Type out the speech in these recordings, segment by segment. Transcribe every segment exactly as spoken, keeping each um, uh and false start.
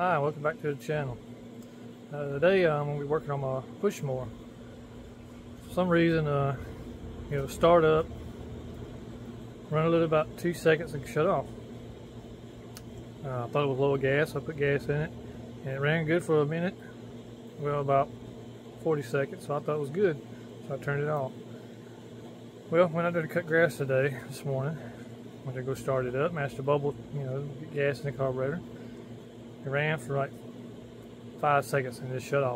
Hi, welcome back to the channel. Uh, today uh, I'm going to be working on my pushmower. For some reason, uh, you know, start up, run a little about two seconds and shut off. Uh, I thought it was low gas, so I put gas in it, and it ran good for a minute. Well, about forty seconds, so I thought it was good, so I turned it off. Well, when I did cut grass today, this morning, when I go start it up, match the bubble, you know, get gas in the carburetor. It ran for like five seconds and just shut off.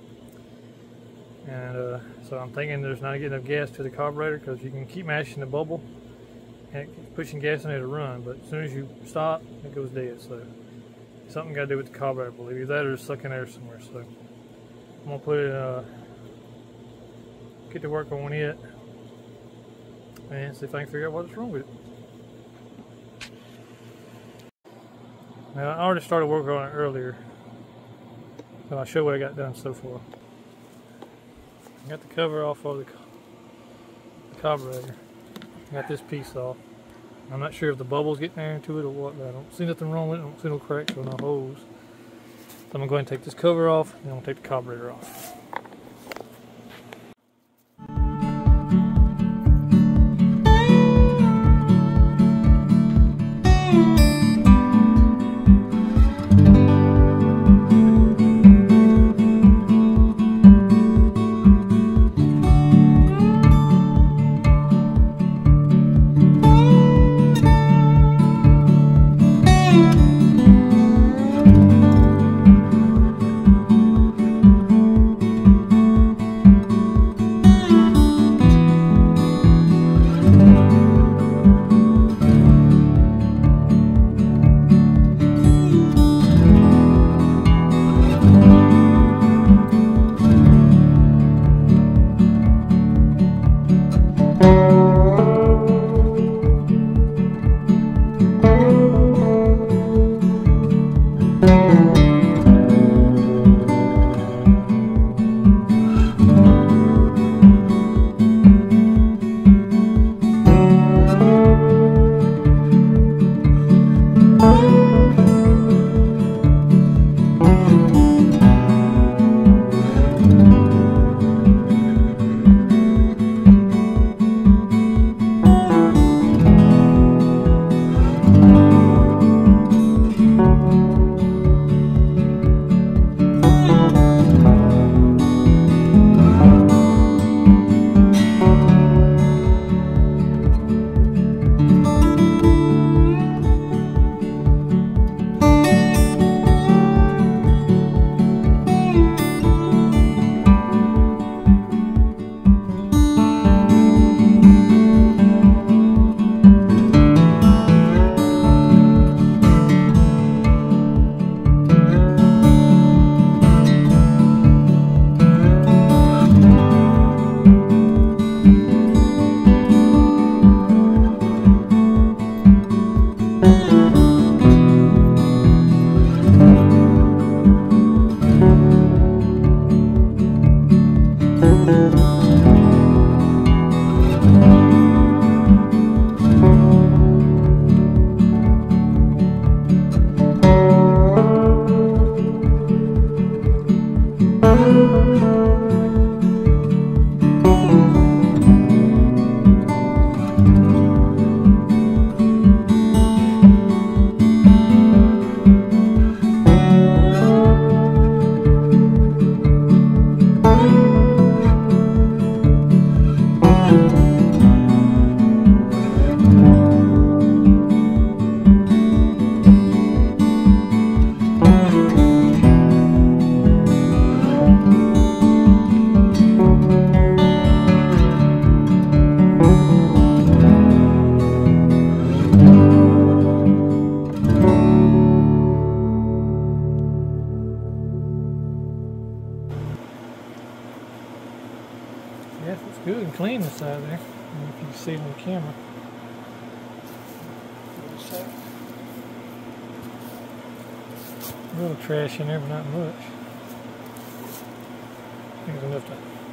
And uh, so I'm thinking there's not getting enough gas to the carburetor, because you can keep mashing the bubble and it keeps pushing gas in there to run, but as soon as you stop, it goes dead. So something got to do with the carburetor, I believe. Either that or it's stuck in air somewhere. So I'm gonna put it, uh, get to work on it and see if I can figure out what's wrong with it. Now, I already started working on it earlier, so I'll show what I got done so far. I got the cover off of the, the carburetor. I got this piece off. I'm not sure if the bubble's getting there into it or what, but I don't see nothing wrong with it. I don't see no cracks or no holes. So I'm going to go ahead and take this cover off, and I'm going to take the carburetor off. Yes, it's good and clean inside there. I don't know if you can see it on the camera. A little trash in there, but not much. I think it's enough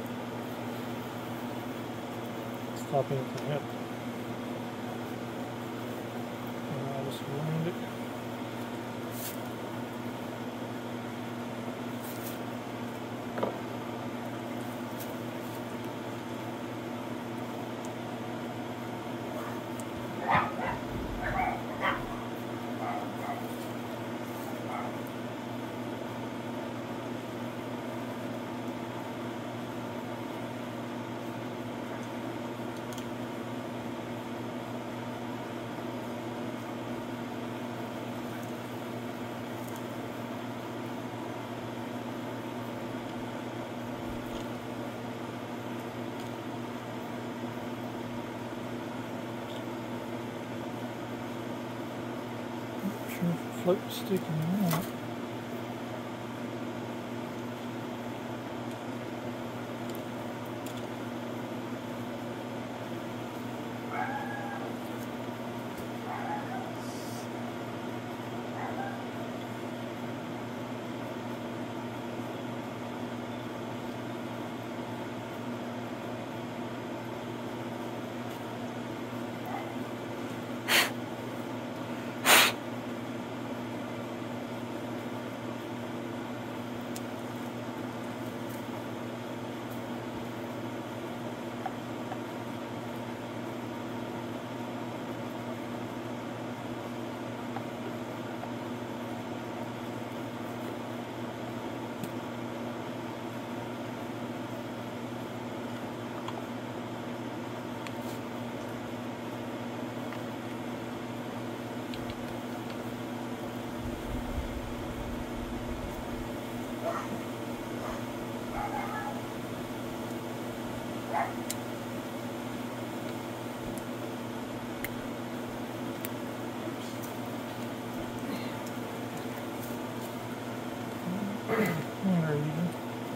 to stop anything up. And I'll just wind it. float sticking out. There you go.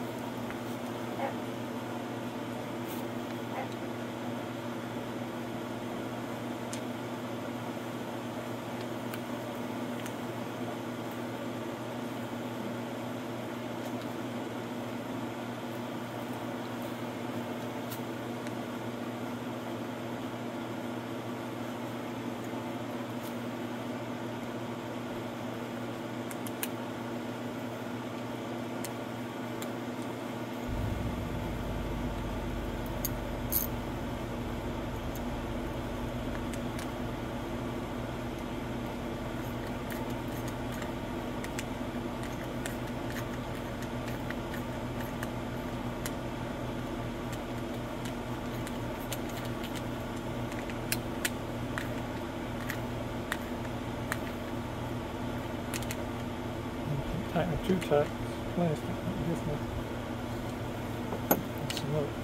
Tighten it too tight. It's plastic. Different. That's some up.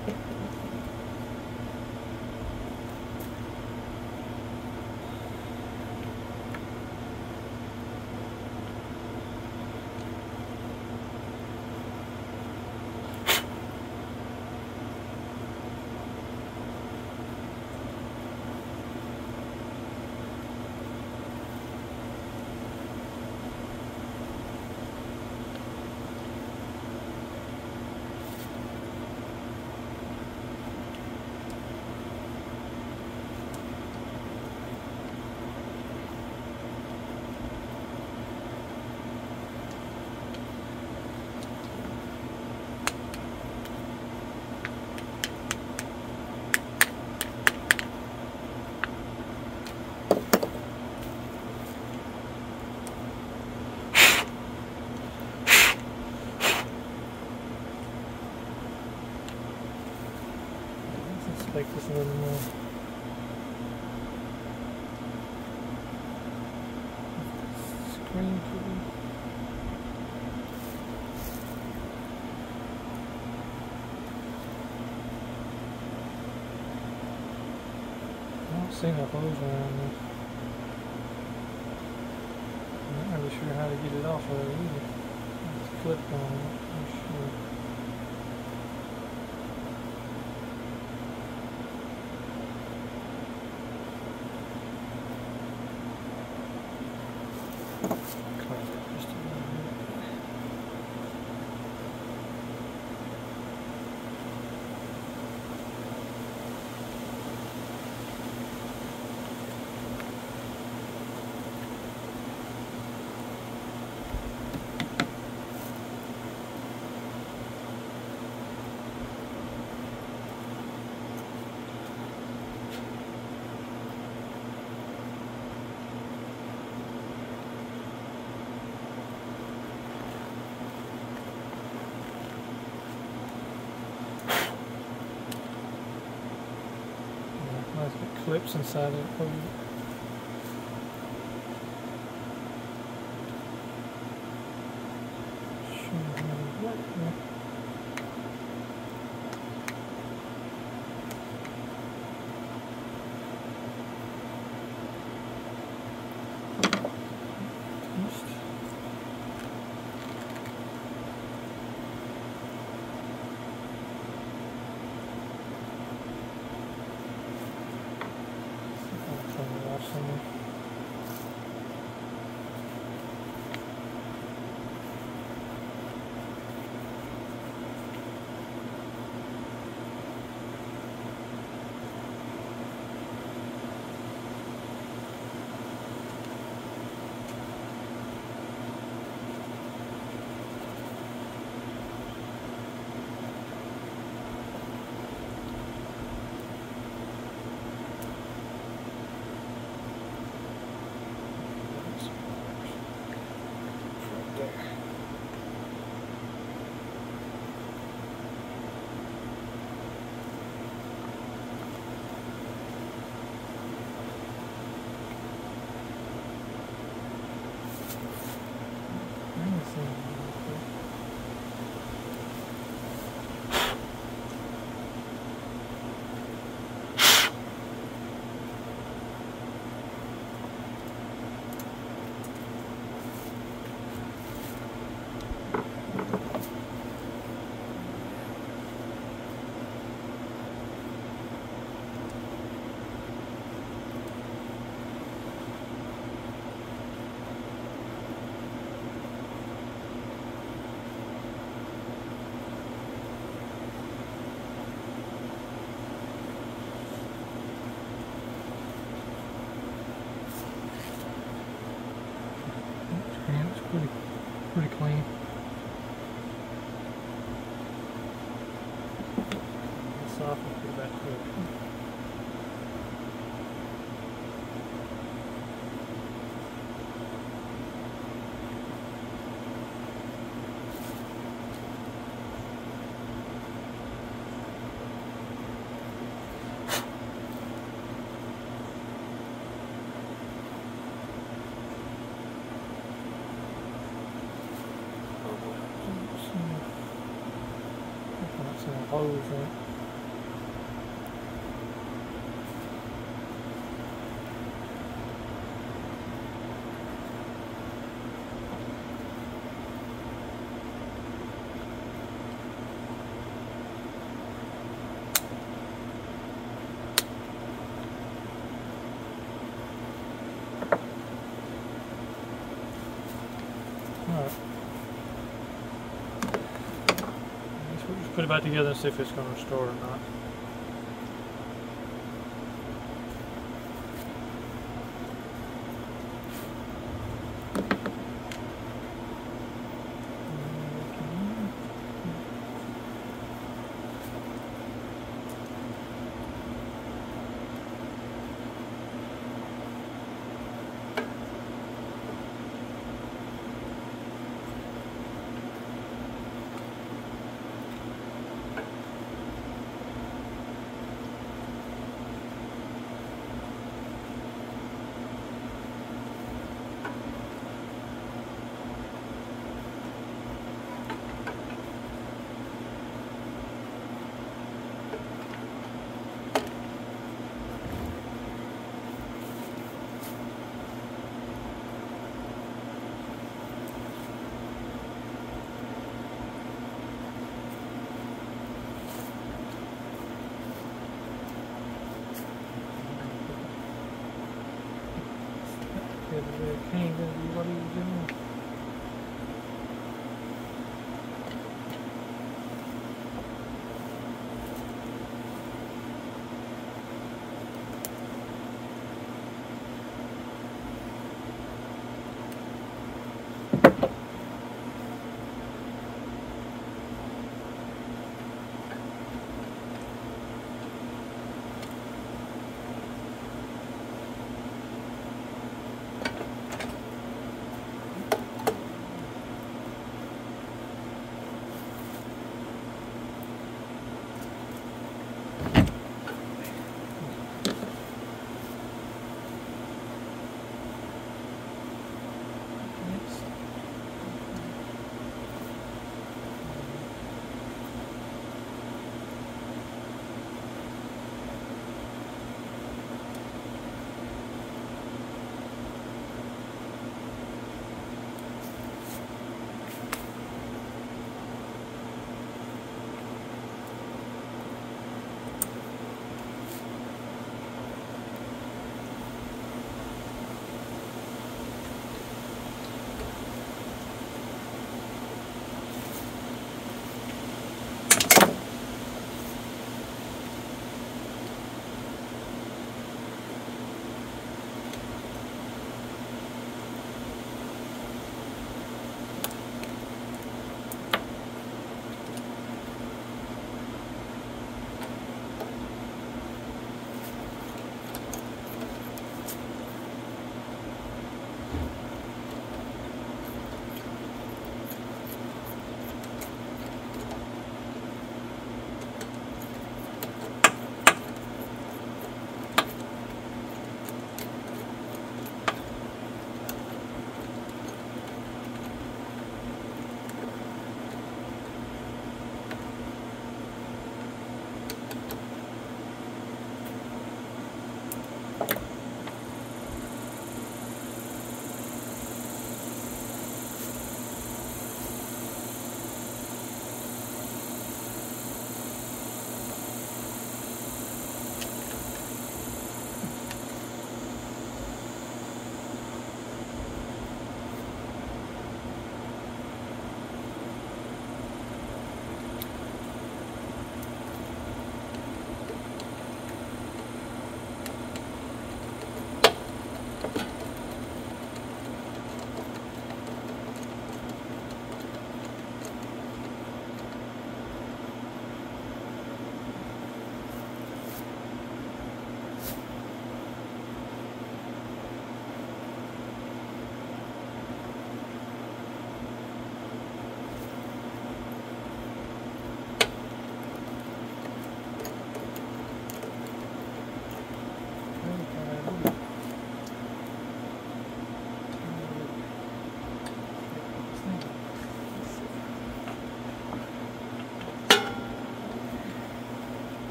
Make this a little more. Screen pretty. I don't see enough holes around this. I'm not really sure how to get it off of there either. It's clipped on it, I'm sure. Clips inside it. Oh, holes in it. Alright. We'll just put it back together and see if it's going to restore or not. What are you doing?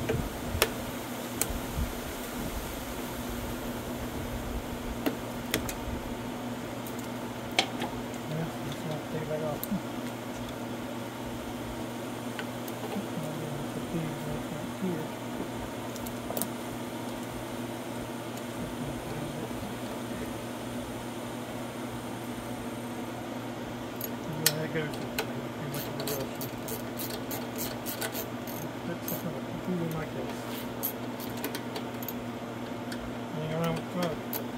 That goes too much of a rush. That's something completely like this. Hang around with the truck.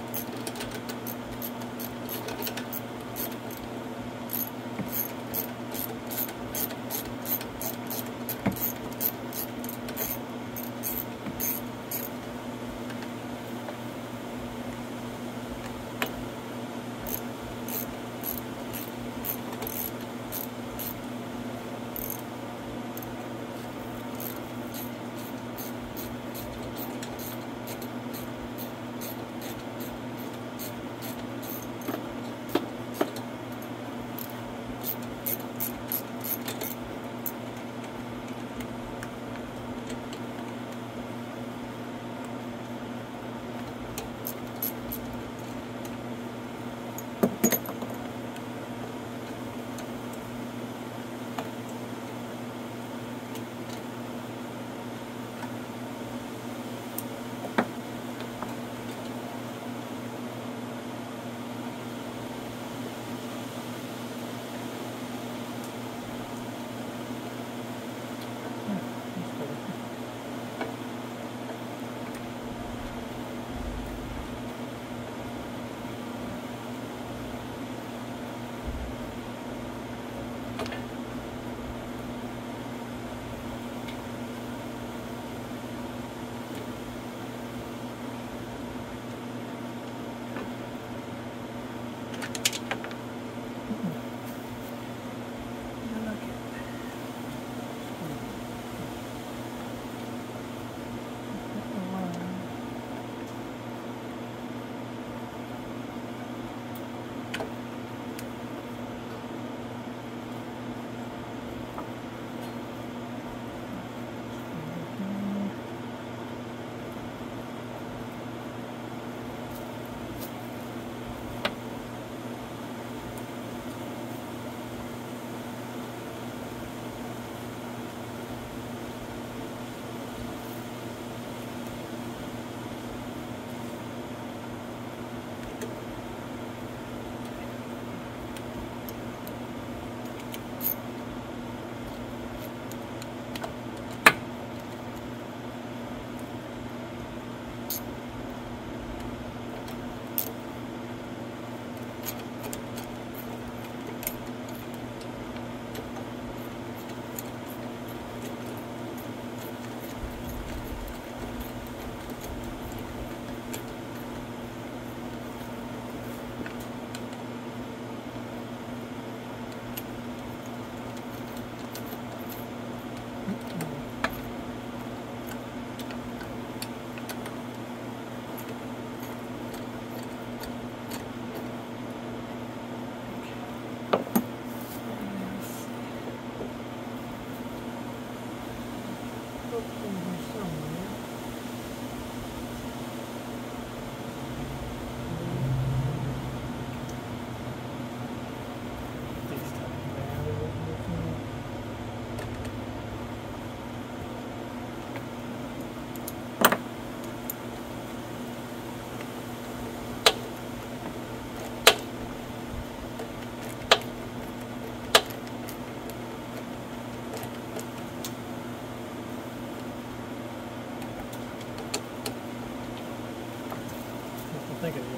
think it is.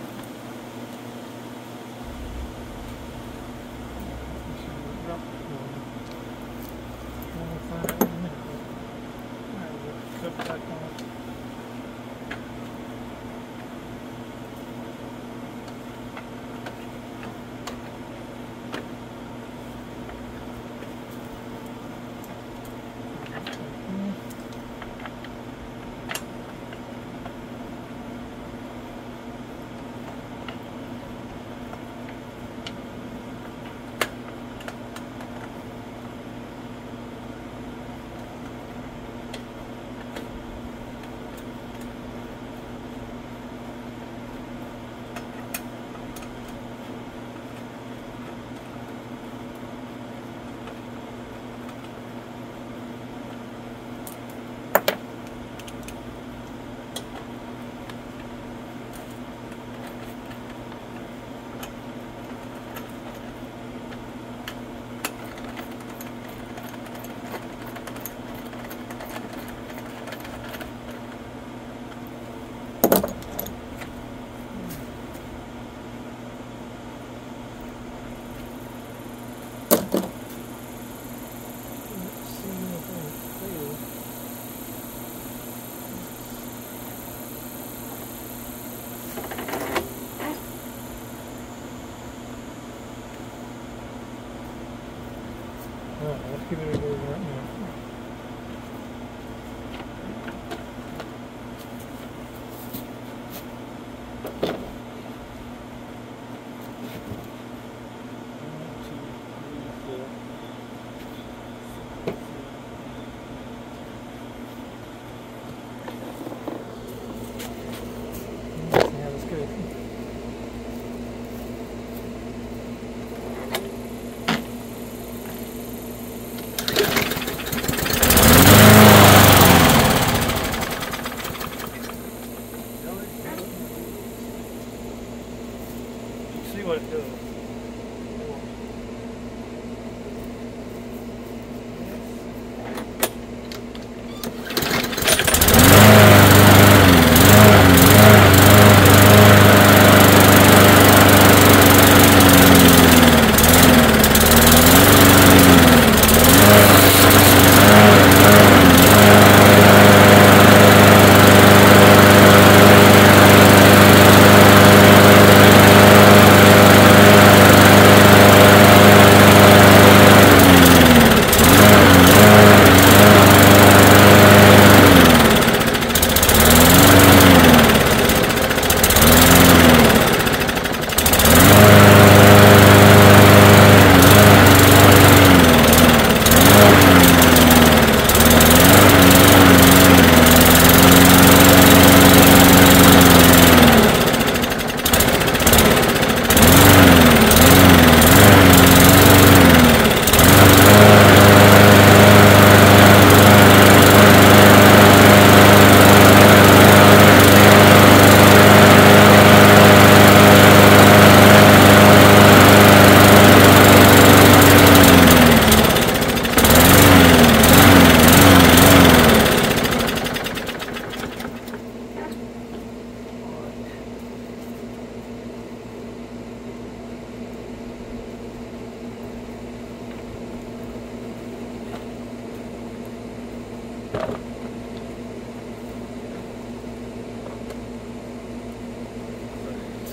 Cut back on.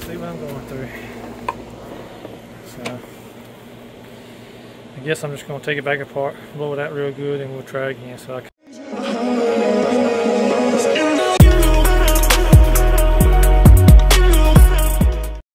see what I'm going through. So I guess I'm just going to take it back apart, blow it out real good, and we'll try again. So I kind